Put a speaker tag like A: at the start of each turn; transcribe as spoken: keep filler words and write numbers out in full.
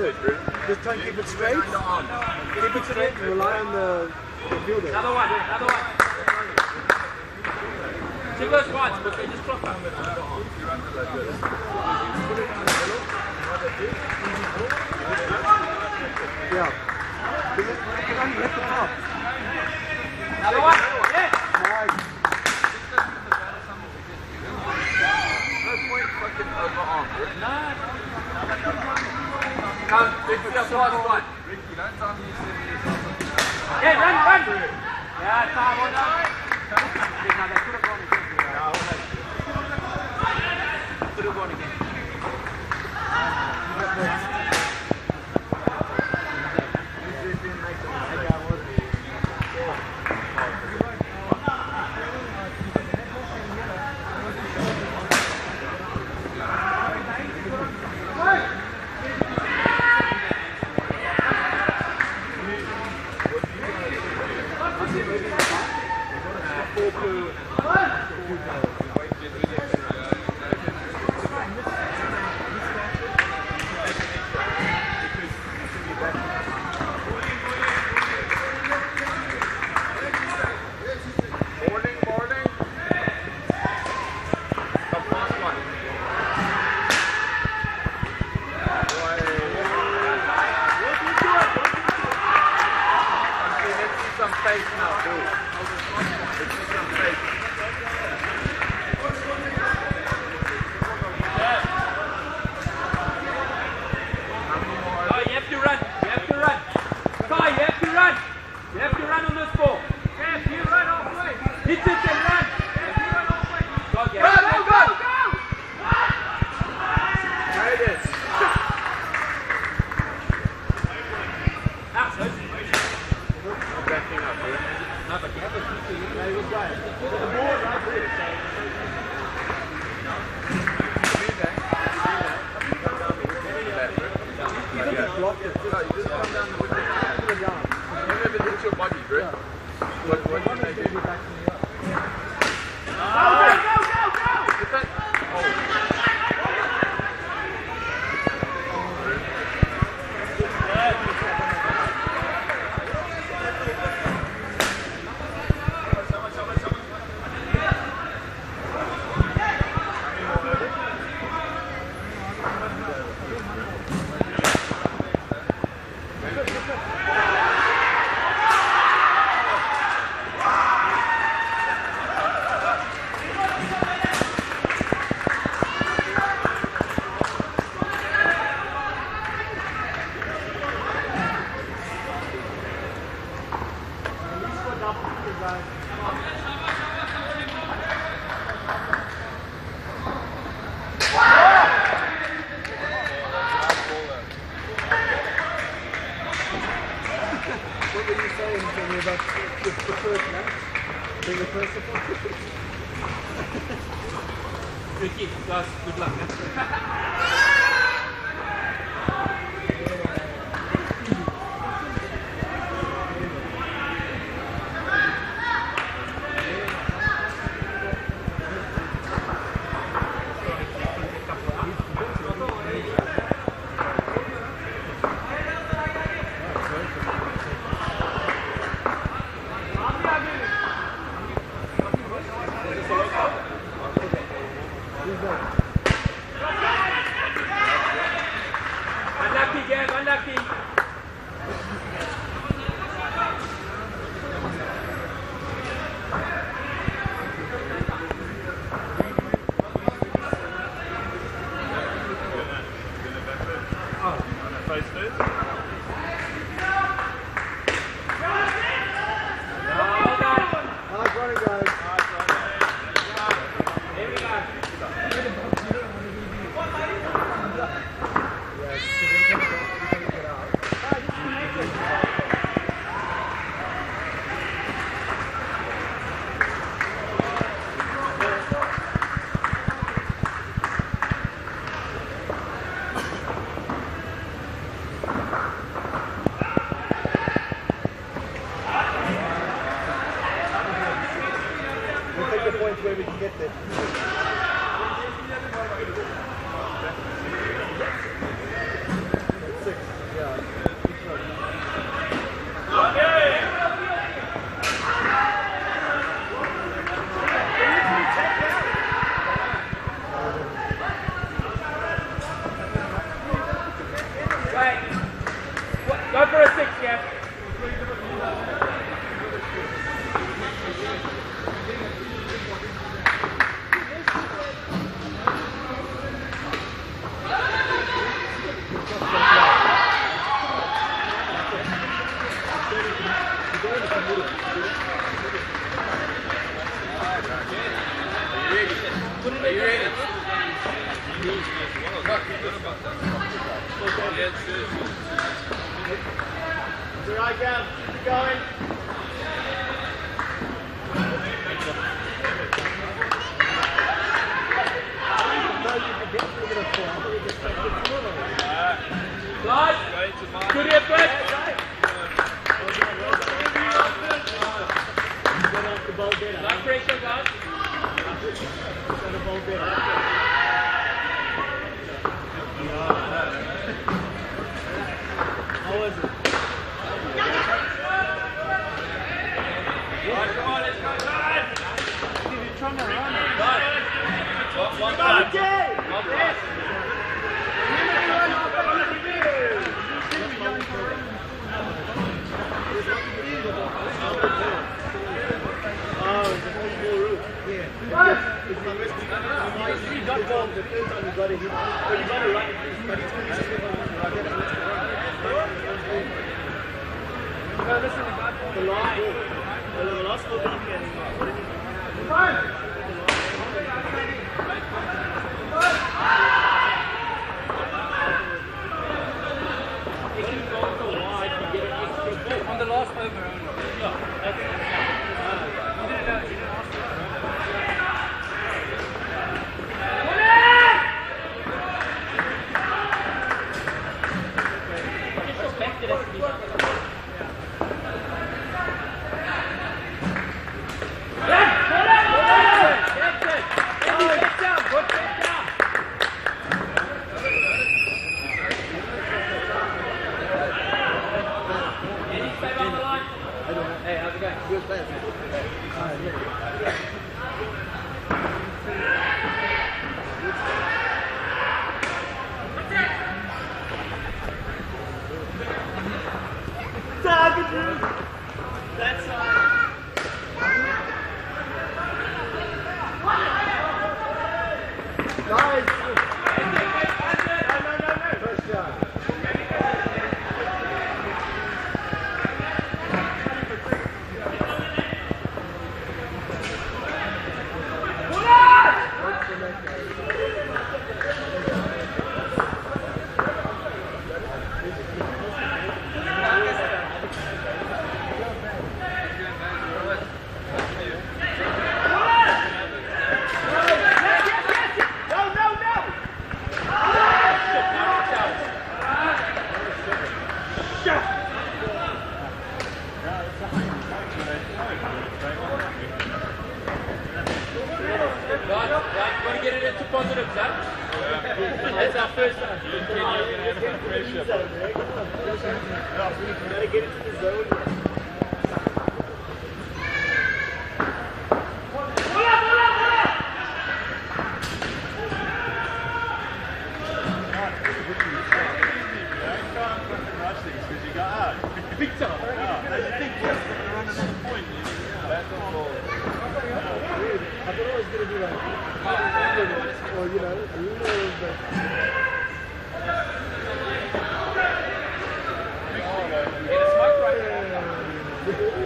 A: good. Just try and keep it straight. Keep it straight and rely on the, the fielder.
B: Another one, another one. Two goes once, but they just drop out.
A: Yeah. Because it can only lift the top.
B: Another one. Yes.
A: Nice.
C: No point fucking overarm, right?
B: No.
C: Come, big step last one. Ricky, don't tell me you said you
B: Yeah, run, run. Yeah, time on that. No, they could have gone again. Could have gone again.
D: Ricky, guys, good luck.
A: Six.
C: Are you ready?
A: Here I go. Keep going.
B: Guys, good effort.
A: Get off the ball better.
B: No pressure, guys.
A: Get the ball better. How was it?
B: Right, come on, let's go, guys.
A: You're trying to run it.
B: Guys, one, one,
A: Go,
B: one.
A: Jay!
B: One, one.
A: Oh, it's a whole new route. Yeah. It's not risky. If you got ball, the first time you got it, you got to run it. But it's going to be still on the right. No, listen, the last ball. The last ball that you get is what did you Fine! If you go so wide, you get an extra ball.
B: On the last over.
A: No, that's it.
B: You didn't know, you didn't ask for Hey, how's it going? Good, thanks.
A: That's all. Nice. No, no, no, no. First shot.
B: Positive, Zach. That's our first one.
A: You gotta get into the zone. Big time. Yeah, you think you're running on the point. That's all. I thought I was going to do like, or you know, a little bit.
B: Get a smoke right now.